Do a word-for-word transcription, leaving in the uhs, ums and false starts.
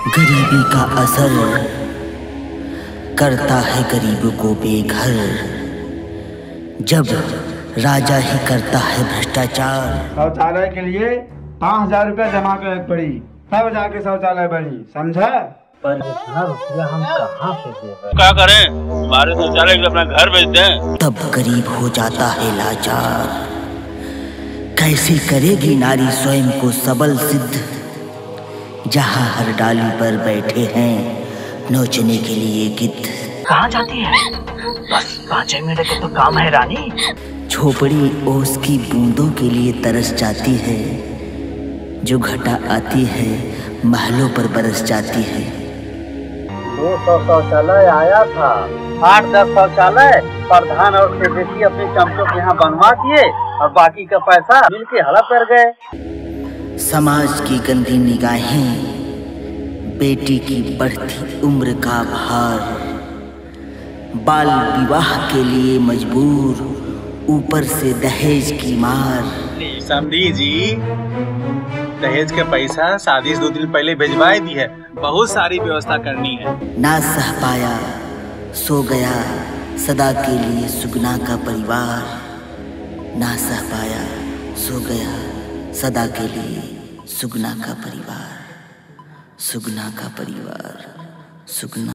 गरीबी का असर करता है गरीबों को बेघर, जब राजा ही करता है भ्रष्टाचार। शौचालय के लिए पाँच हजार रुपया जमा कर पड़ी, तब जाके शौचालय बनी, समझा? पर इतना रुपया हम कहाँ से दें? क्या करें, हमारे शौचालय के अपना घर बेच दें। तब गरीब हो जाता है लाचार। कैसे करेगी नारी स्वयं को सबल सिद्ध, जहाँ हर डाली पर बैठे हैं नोचने के लिए गिद्ध। कहाँ जाती है? बस पाँच मिनट का तो काम है रानी। झोपड़ी ओस की बूंदों के लिए तरस जाती है, जो घटा आती है महलों पर बरस जाती है। दो सौ शौचालय आया था, आठ दस शौचालय प्रधान और सेक्रेटरी अपने चमचों के यहाँ बनवा दिए और बाकी का पैसा मिल के हड़प कर गए। समाज की गंदी निगाहें, बेटी की बढ़ती उम्र का भार, बाल विवाह के लिए मजबूर, ऊपर से दहेज की मार। समझी जी, दहेज का पैसा शादी से दो दिन पहले भिजवा दी है, बहुत सारी व्यवस्था करनी है। ना सह पाया सो गया सदा के लिए सुगना का परिवार, ना सह पाया सो गया सदा के लिए सुगना का परिवार, सुगना का परिवार, सुगना।